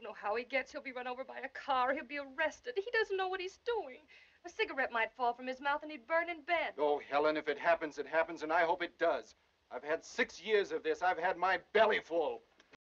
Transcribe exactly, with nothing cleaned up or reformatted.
know how he gets. He'll be run over by a car. He'll be arrested. He doesn't know what he's doing. A cigarette might fall from his mouth and he'd burn in bed. Oh, Helen, if it happens, it happens, and I hope it does. I've had six years of this. I've had my belly full.